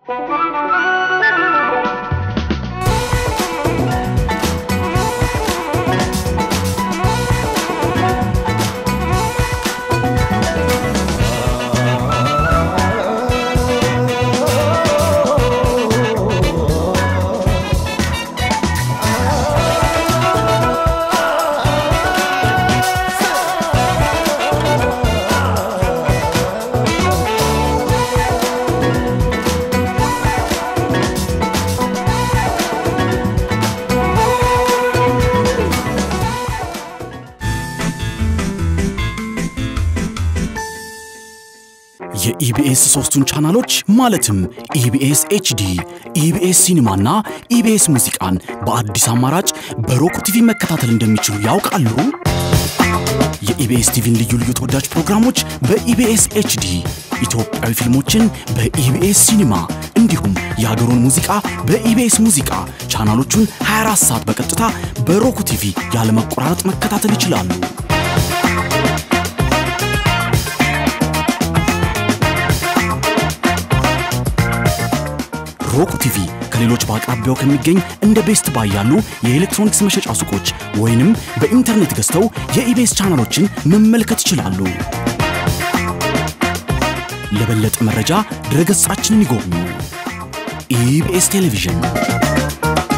የኢቢኤስ ሶስቱን ቻናሎች ማለትም ኢቢኤስ ኤችዲ ኢቢኤስ ሲኒማና ኢቢኤስ ሙዚቃን በአዲስ አማራጭ በሮክ ቲቪ መከታተል እንደሚችሉ ያውቃሉ? የኢቢኤስ ቲቪን ልዩ ልዩ ተወዳጅ ፕሮግራሞች በኢቢኤስ ኤችዲ ኢትዮጵያዊ ፊልሞችን በኢቢኤስ ሲኒማ እንዲሁም የሀገሩን ሙዚቃ በኢቢኤስ ሙዚቃ ቻናሎቹን 24 ሰዓት በቀጥታ በሮክ ቲቪ ያለ መቆራረጥ መከታተል ይችላሉ። ሮክ ቲቪ ከሌሎች በአቅራቢያው ከሚገኝ እንደ ቤስት ባይ ያሉ የኤሌክትሮኒክስ መሸጫ ሱቆች ወይንም በኢንተርኔት ገዝተው የኢቢኤስ ቻናሎችን መመልከት ይችላሉ። ለበለጠ መረጃ ድረገጻችንን ይጎብኙ። ኢቢኤስ ቴሌቪዥን